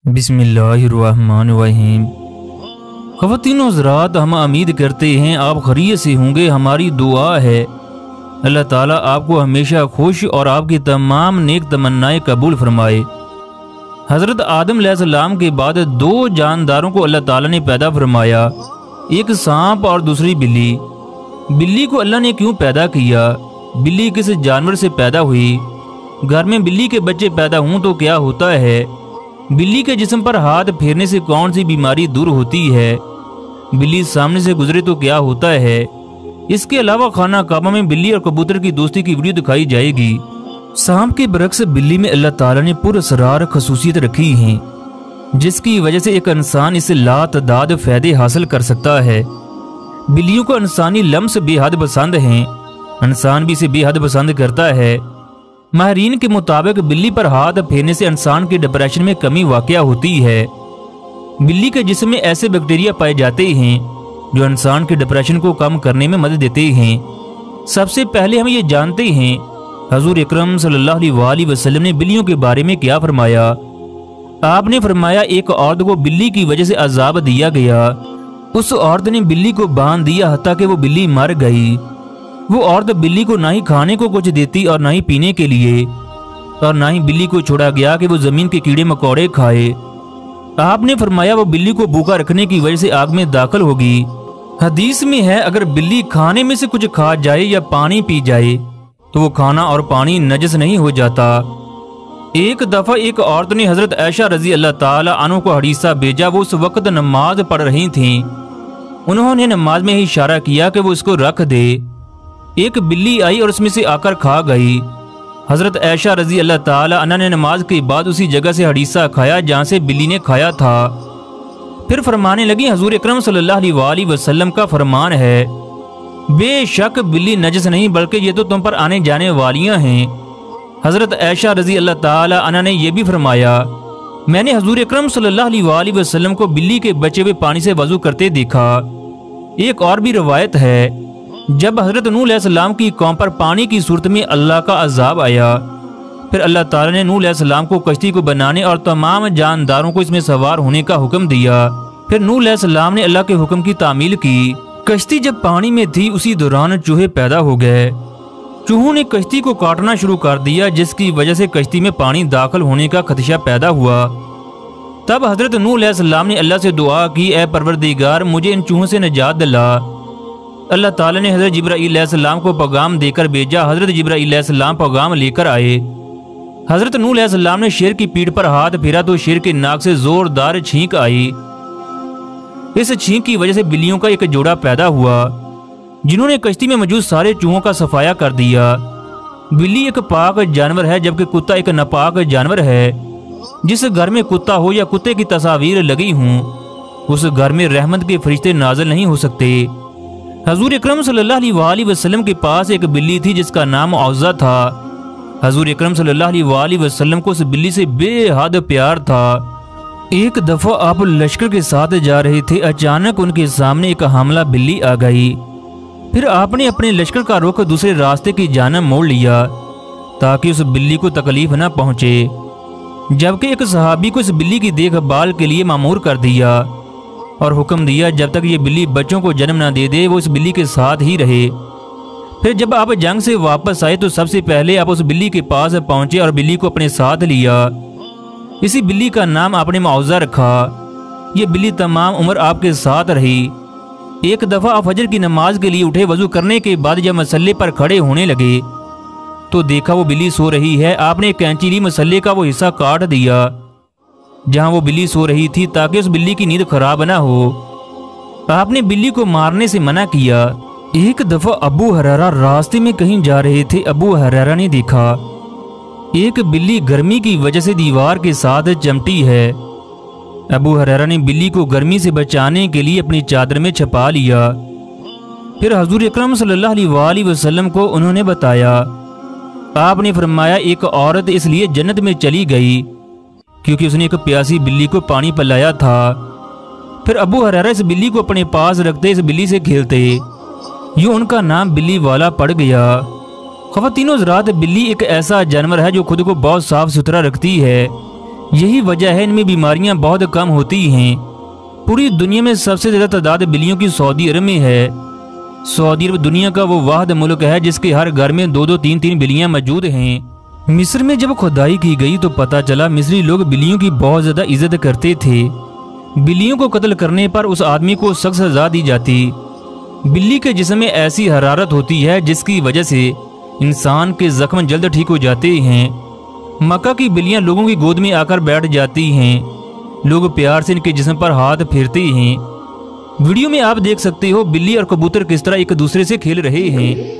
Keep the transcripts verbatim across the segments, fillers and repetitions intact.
बिस्मिल्लाहिर्रहमानिर्रहीम। ख़वातीन व हज़रात, हम उम्मीद करते हैं आप खैरियत से होंगे। हमारी दुआ है अल्लाह ताला आपको हमेशा खुश और आपकी तमाम नेक तमन्नाएं कबूल फरमाए। हज़रत आदम अलैहिस्सलाम के बाद दो जानदारों को अल्लाह ताला ने पैदा फरमाया, एक सांप और दूसरी बिल्ली। बिल्ली को अल्लाह ने क्यों पैदा किया? बिल्ली किस जानवर से पैदा हुई? घर में बिल्ली के बच्चे पैदा हों तो क्या होता है? बिल्ली के जिस्म पर हाथ फेरने से कौन सी बीमारी दूर होती है? बिल्ली सामने से गुजरे तो क्या होता है? इसके अलावा खाना काबा में बिल्ली और कबूतर की दोस्ती की वीडियो दिखाई जाएगी। सांप के बरक्स बिल्ली में अल्लाह ताला ने पुरअसरार खसूसियत रखी हैं, जिसकी वजह से एक इंसान इससे लातदाद फायदे हासिल कर सकता है। बिल्लियों को इंसानी लम्स बेहद पसंद हैं, इंसान भी इसे बेहद पसंद करता है। माहिरीन के मुताबिक बिल्ली पर हाथ फेरने से इंसान के डिप्रेशन में कमी वाक़या होती है। बिल्ली के जिस्म में ऐसे बैक्टीरिया पाए जाते हैं जो इंसान के डिप्रेशन को कम करने में मदद देते हैं। सबसे पहले हम ये जानते हैं हजूर अकरम सल्लल्लाहु अलैहि वसल्लम ने बिल्लियों के बारे में क्या फरमाया। आपने फरमाया, एक औरत को बिल्ली की वजह से अजाब दिया गया। उस औरत ने बिल्ली को बांध दिया हत्ता कि वो बिल्ली मर गई। वो औरत बिल्ली को ना ही खाने को कुछ देती और ना ही पीने के लिए, और ना ही बिल्ली को छोड़ा गया कि वो जमीन के कीड़े मकोड़े खाए। आपने फरमाया वो बिल्ली को भूखा रखने की वजह से आग में दाखिल होगी। हदीस में है, अगर बिल्ली खाने में से कुछ खा जाए या पानी पी जाए तो वो खाना और पानी नजस नहीं हो जाता। एक दफा एक औरत ने हजरत आयशा रजी अल्लाह ताला अन्हा को हदीसा भेजा। वो उस वक्त नमाज पढ़ रही थीं। उन्होंने नमाज में ही इशारा किया कि वो इसको रख दे। एक बिल्ली आई और उसमें से आकर खा गई। हजरत आयशा रजी अल्लाह ताला अन्हा ने नमाज के बाद उसी जगह से हदीसा खाया जहाँ से बिल्ली ने खाया था। फिर फरमाने लगी, हजूर अकरम सल्लल्लाहु अलैहि वसल्लम का फरमान है, बेशक बिल्ली नजस नहीं बल्कि ये तो तुम पर आने जाने वालियां हैं। हजरत आयशा रजी अल्लाह ताला अन्हा ने यह भी फरमाया, मैंने हजूर अकरम सल्लल्लाहु अलैहि वसल्लम को बिल्ली के बचे हुए पानी से वजू करते देखा। एक और भी रवायत है, जब हजरत नूह अलैहिस्सलाम की कौम पर पानी की सूरत में अल्लाह का अजाब आया, फिर अल्लाह ताला ने नूह अलैहिस्सलाम को कश्ती को बनाने और तमाम जानदारों को इसमें सवार होने का हुक्म दिया। फिर नूह अलैहिस्सलाम ने अल्लाह के हुक्म की तामील की। कश्ती जब पानी में थी उसी दौरान चूहे पैदा हो गए। चूहों ने कश्ती को काटना शुरू कर दिया, जिसकी वजह से कश्ती में पानी दाखिल होने का खदशा पैदा हुआ। तब हजरत नूह अलैहिस्सलाम ने अल्लाह से दुआ की, ए परवरदिगार मुझे इन चूहों से निजात दिला। अल्लाह ताला ने हजरत जिब्राईल अलैहिस्सलाम को पैगाम देकर भेजा। हजरत जिब्राईल अलैहिस्सलाम पैगाम लेकर आए। हजरत नूह अलैहिस्सलाम ने शेर की पीठ पर हाथ फेरा तो शेर के नाक से जोरदार छींक आई। इस छींक की वजह से बिल्लियों का एक जोड़ा पैदा हुआ, जिन्होंने कश्ती में मौजूद सारे चूहों का सफाया कर दिया। बिल्ली एक पाक जानवर है, जबकि कुत्ता एक नापाक जानवर है। जिस घर में कुत्ता हो या कुत्ते की तस्वीर लगी हूँ, उस घर में रहमत के फरिश्ते नाजिल नहीं हो सकते। हजूर अकरम सल्लल्लाहु अलैहि वसल्लम के पास एक बिल्ली थी जिसका नाम औज़ा था। हजूर अकरम सल्लल्लाहु अलैहि वसल्लम को उस बिल्ली से बेहद प्यार था। एक दफा आप लश्कर के साथ जा रहे थे, अचानक उनके सामने एक हमला बिल्ली आ गई। फिर आपने अपने लश्कर का रुख दूसरे रास्ते की जानब मोड़ लिया ताकि उस बिल्ली को तकलीफ न पहुंचे, जबकि एक सहाबी को इस बिल्ली की देखभाल के लिए मामूर कर दिया और हुक्म दिया जब तक ये बिल्ली बच्चों को जन्म न दे दे वो इस बिल्ली के साथ ही रहे। फिर जब आप जंग से वापस आए तो सबसे पहले आप उस बिल्ली के पास पहुंचे और बिल्ली को अपने साथ लिया। इसी बिल्ली का नाम आपने मौज़ा रखा। ये बिल्ली तमाम उम्र आपके साथ रही। एक दफा आप फजर की नमाज के लिए उठे। वजू करने के बाद जब मसल्ले पर खड़े होने लगे तो देखा वो बिल्ली सो रही है। आपने कैंची ली, मसल्ले का वो हिस्सा काट दिया जहां वो बिल्ली सो रही थी ताकि उस बिल्ली की नींद खराब ना हो। आपने बिल्ली को मारने से मना किया। एक दफा अबू हुरैरा रास्ते में कहीं जा रहे थे। अबू हुरैरा ने देखा एक बिल्ली गर्मी की वजह से दीवार के साथ चमटी है। अबू हुरैरा ने बिल्ली को गर्मी से बचाने के लिए अपनी चादर में छिपा लिया। फिर हजूर अकरम सल्लल्लाहु अलैहि वसल्लम को उन्होंने बताया। आपने फरमाया, एक औरत इसलिए जन्नत में चली गई क्योंकि उसने एक प्यासी बिल्ली को पानी पिलाया था। फिर अबू हुरैरा इस बिल्ली को अपने पास रखते, इस बिल्ली से खेलते, यूं उनका नाम बिल्ली वाला पड़ गया। ख़वातीन व हज़रात, बिल्ली एक ऐसा जानवर है जो खुद को बहुत साफ सुथरा रखती है। यही वजह है इनमें बीमारियां बहुत कम होती हैं। पूरी दुनिया में सबसे ज़्यादा तादाद बिल्लियों की सऊदी अरब में है। सऊदी अरब दुनिया का वो वाहिद मुल्क है जिसके हर घर में दो दो तीन तीन बिल्लियां मौजूद हैं। मिस्र में जब खुदाई की गई तो पता चला मिस्री लोग बिल्लियों की बहुत ज़्यादा इज्जत करते थे। बिल्लियों को कत्ल करने पर उस आदमी को सख्त सजा दी जाती। बिल्ली के जिस्म में ऐसी हरारत होती है जिसकी वजह से इंसान के जख्म जल्द ठीक हो जाते हैं। मक्का की बिल्लियां लोगों की गोद में आकर बैठ जाती हैं। लोग प्यार से इनके जिस्म पर हाथ फेरते हैं। वीडियो में आप देख सकते हो बिल्ली और कबूतर किस तरह एक दूसरे से खेल रहे हैं।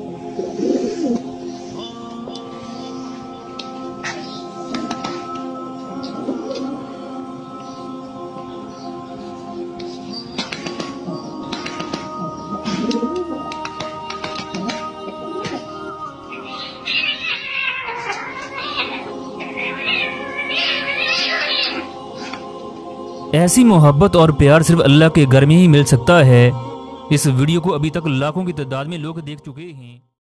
ऐसी मोहब्बत और प्यार सिर्फ अल्लाह के घर में ही मिल सकता है। इस वीडियो को अभी तक लाखों की तादाद में लोग देख चुके हैं।